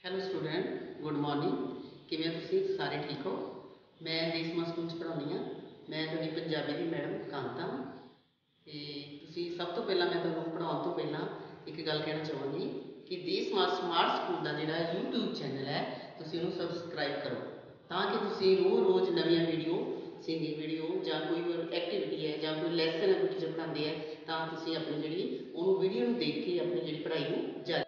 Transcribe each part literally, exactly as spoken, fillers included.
Hello student, good morning. ਕਿਵੇਂ ਹੋ ਤੁਸੀਂ ਸਾਰੇ? ਠੀਕ ਹੋ? ਮੈਂ ਦੇਸ਼ ਮਾਂ ਸਕੂਲ 'ਚ ਪੜ੍ਹਾਉਂਦੀ ਹਾਂ। ਮੈਂ ਤੁਹਾਡੀ ਪੰਜਾਬੀ ਦੀ ਮੈਡਮ ਕਾਂਤਾ। ਅਤੇ ਤੁਸੀਂ ਸਭ ਤੋਂ ਪਹਿਲਾਂ ਮੈਂ ਤੁਹਾਨੂੰ ਪੜ੍ਹਾਉਣ ਤੋਂ ਪਹਿਲਾਂ ਇੱਕ ਗੱਲ ਕਹਿਣਾ ਚਾਹਾਂਗੀ ਕਿ ਦੇਸ਼ ਮਾਂ ਸਮਾਰਟ ਸਕੂਲ ਦਾ ਜਿਹੜਾ ਯੂਟਿਊਬ ਚੈਨਲ ਹੈ, ਤੁਸੀਂ ਉਹਨੂੰ ਸਬਸਕ੍ਰਾਈਬ ਕਰੋ, ਤਾਂ ਕਿ ਤੁਸੀਂ ਰੋਜ਼ ਰੋਜ਼ ਨਵੀਆਂ ਵੀਡੀਓ, ਸਿੰਗਿੰਗ ਵੀਡੀਓ ਜਾਂ ਕੋਈ ਹੋਰ ਐਕਟੀਵਿਟੀ ਹੈ ਜਾਂ ਕੋਈ ਲੈਸਨ ਹੈ, ਕੋਈ ਟੀਚਰ ਪੜ੍ਹਾਉਂਦੇ ਹੈ, ਤਾਂ ਤੁਸੀਂ ਆਪਣੀ ਜਿਹੜੀ ਉਹਨੂੰ ਵੀਡੀਓ ਨੂੰ ਦੇਖ ਕੇ ਆਪਣੀ ਜਿਹੜੀ ਪੜ੍ਹਾਈ ਨੂੰ ਜਾਰੀ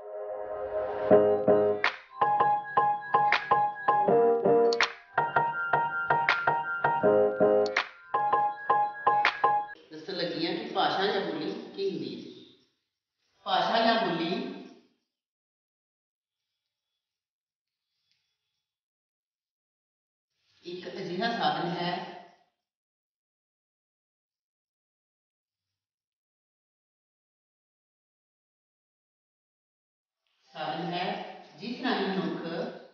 ਦੱਸਣ ਲੱਗੀ ਹਾਂ ਕਿ ਭਾਸ਼ਾ ਜਾਂ ਬੋਲੀ ਕੀ ਹੁੰਦੀ ਹੈ। ਭਾਸ਼ਾ ਜਾਂ ਬੋਲੀ ਇੱਕ ਅਜਿਹਾ ਸਾਧਨ ਹੈ ਸਾਧਨ ਹੈ ਜਿਸ ਰਾਹੀਂ ਮਨੁੱਖ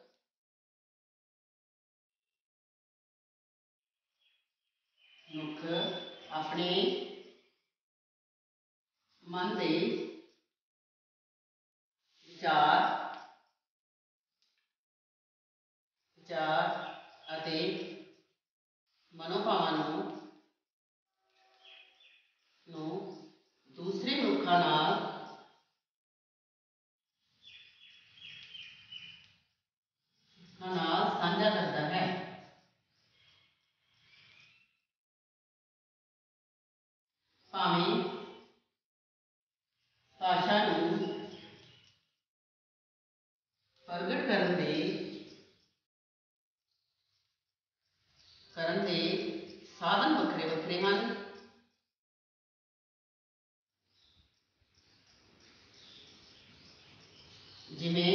ਮਨੁੱਖ ਆਪਣੇ ਮਨ ਦੇ ਵਿਚਾਰ ਵਿਚਾਰ ਅਤੇ ਮਨੋਭਾਵਾਂ ਨੂੰ ਨੂੰ ਦੂਸਰੇ ਮਨੁੱਖਾਂ ਨਾਲ ਨਾਲ ਸਾਂਝਾ ਕਰਦਾ ਹੈ। ਭਾਵੇਂ ਭਾਸ਼ਾ ਨੂੰ ਪ੍ਰਗਟ ਕਰਨ ਦੇ ਕਰਨ ਦੇ ਸਾਧਨ ਵੱਖਰੇ ਵੱਖਰੇ ਹਨ। ਜਿਵੇਂ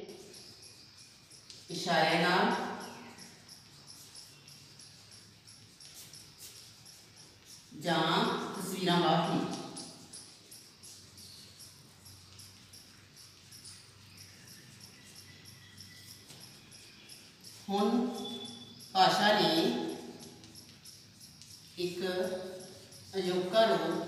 ਇਸ਼ਾਰਿਆਂ ਨਾਲ, ਜਾਂ ਤਸਵੀਰਾਂ ਵਾਹੀ। ਹੁਣ ਭਾਸ਼ਾ ਨੇ ਇੱਕ ਅਜੋਕਾ ਰੂਪ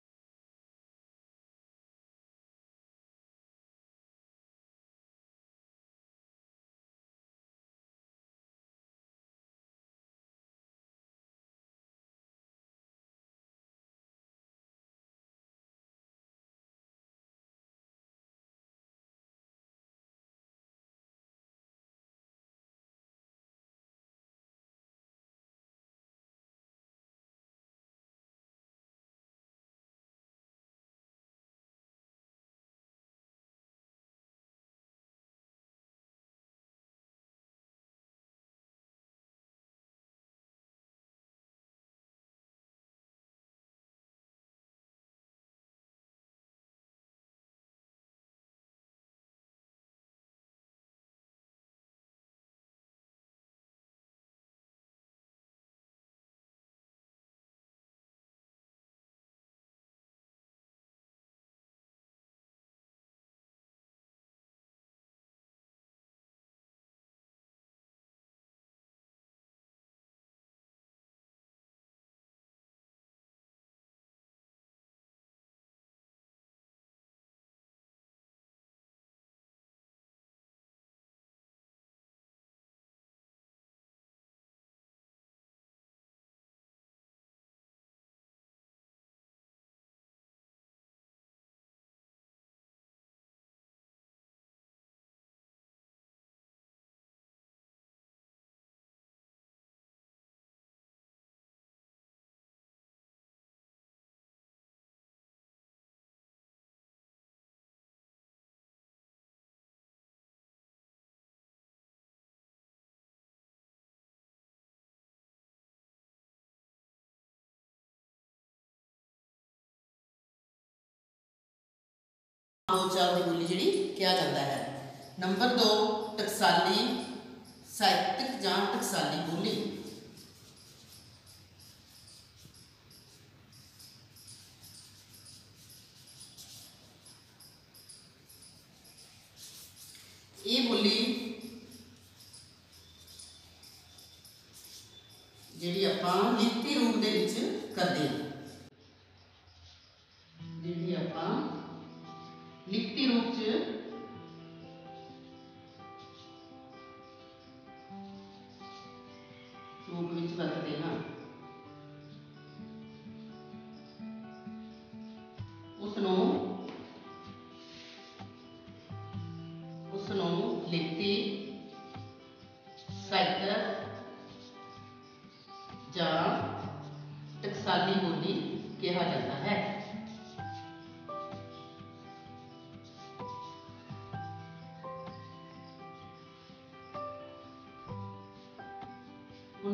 ਬੋਲਚਾਲ ਦੀ ਬੋਲੀ ਜਿਹੜੀ ਕਿਹਾ ਜਾਂਦਾ ਹੈ। ਨੰਬਰ ਦੋ, ਟਕਸਾਲੀ ਸਾਹਿਤਕ ਜਾਂ ਟਕਸਾਲੀ ਬੋਲੀ। ਇਹ ਬੋਲੀ ਜਿਹੜੀ ਆਪਾਂ ਲਿਖਤੀ ਰੂਪ ਦੇ ਵਿੱਚ ਕਰਦੇ ਹਾਂ, ਜਿਹੜੀ ਆਪਾਂ ਲਿਖਤੀ ਰੂਪ 'ਚ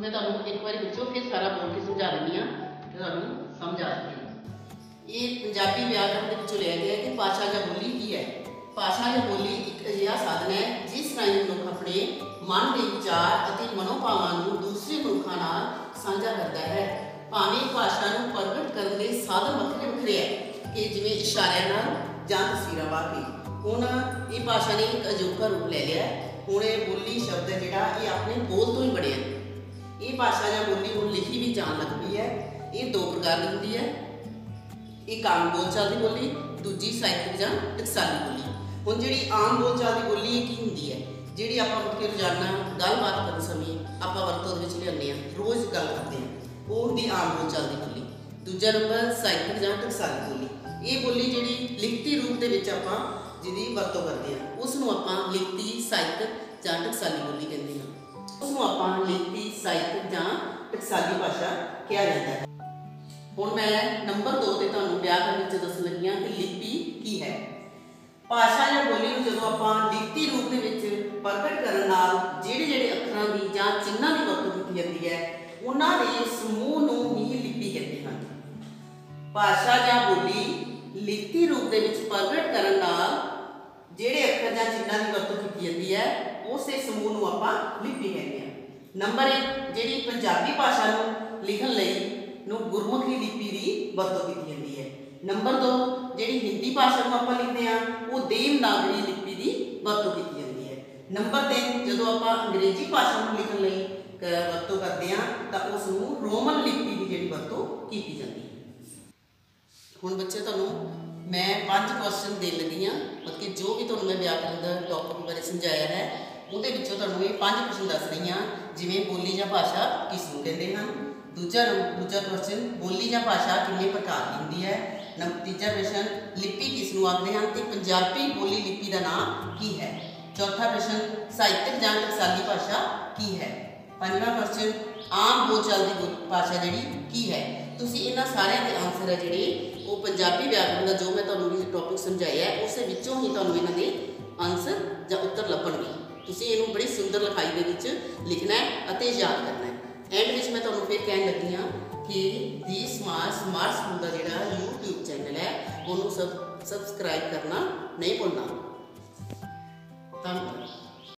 मैं तुहानूं एक बार बच्चों फिर सारा बोल के समझा देनी हाँ तो तुहानूं समझ आ सके। ये पंजाबी व्याकरण के विचों लिया गया कि भाषा या बोली की है। भाषा या बोली एक अजिहा साधन है जिस राਹੀਂ मनुख अपने मन के विचार और मनोभावां नूं दूसरे मनुखों नाल साझा करता है। भावें भाषा नूं प्रगट करने के साधन वखरे वखरे है कि जिवें इशारिਆਂ नाल जां तस्वीरां वा के हुण ये भाषा ने एक अजोका रूप ले लिया। हुण ये बोली शब्द है जिहड़ा ये अपने बोल तो ही बढ़िया। ये भाषा या बोली हुण लिखी भी जान लग पई है। ये दो प्रकार की होंदी है, एक आम बोलचाल की बोली, दूजी साहित्यक जां टकसाली बोली। हुण जिहड़ी आम बोलचाल की बोली की हुंदी है जिहड़ी आपां उठ के रोजाना गलबात करन समय आपां वरतों दे विच लिआउने आ, रोज़ गल करदे आ, वो हुंदी आम बोलचाल की बोली। दूजा नंबर साहित्यक जां टकसाली बोली। ये बोली जिहड़ी लिखती रूप दे विच आपां जिहदी वरतों करदे आ उस नूं आपां लिखती साहित्यक जां टकसाली बोली कहंदे आ। उस नूं आपां लिखती साहित्यक जां टकसाली भाषा कहा जाता है। हुण मैं नंबर दो ते तुहानूं व्याकरण विच दस्सण लगी हां कि लिपि की है। भाषा या बोली नूं जदों आपां लिखती रूप दे विच प्रगट करन नाल जिहड़े जिहड़े अखरां दी जां चिन्हां दी वरतों कीती जांदी है उन्हां दे समूह नूं ही लिपि कहंदे हन। भाषा या बोली लिखती रूप दे विच प्रगट करन नाल जिहड़े अखर जां चिन्हां दी वरतों कीती जांदी है उस दे समूह नूं आपां लिपि कहंदे हां। नंबर एक जिहड़ी पंजाबी भाषा नूं लिखण लई नूं गुरमुखी लिपि दी वरतों कीती जांदी है। नंबर दो जिहड़ी हिंदी भाषा नूं आपां लिखदे हां वो देवनागरी लिपि दी वरतों कीती जांदी है। नंबर तीन जदों आपां अंग्रेजी भाषा नूं लिखण लई वरतों करदे हां तां उस नूं रोमन लिपि दी जिहड़ी वरतों कीती जांदी है। हुण बच्चे तुहानूं मैं पांच क्वेश्चन देण लगी हां, मतलब कि जो भी तुहानूं मैं व्याकरण दा टॉपिक बारे समझाया है उहदे विचों तुहानूं ये पांच क्वेश्चन दस रही हां जिवें बोली जां भाषा किस नूं कहंदे हन। दूजा दूजा क्वेश्चन बोली जां भाषा कितने प्रकार की होंदी है। तीजा प्रश्न लिपि किस नूं आखदे हन ते पंजाबी बोली लिपि का नाम की है। चौथा प्रश्न साहित्यक जां टकसाली भाषा की है। पंजवां क्वेश्चन आम बोलचाल की भाषा जिहड़ी की है। तुसीं इन्हां सारिਆਂ ਦੇ आंसर है जिहड़े वो पंजाबी व्याकरण का जो मैं तुहानूं टॉपिक समझाया है उस विचों ही तुहानूं इन्हां दे आंसर जां उत्तर लभणगे। तुसीं इहनूं बड़ी सुंदर लिखाई दे विच लिखना है अते याद करना है। एंड विच मैं तुहानूं फिर कहण लगी हां कि दी स्मार्ट स्मार्ट स्कूल का जिहड़ा यूट्यूब चैनल है उन्होंने सब सबसक्राइब करना नहीं भुलना। धन्यवाद।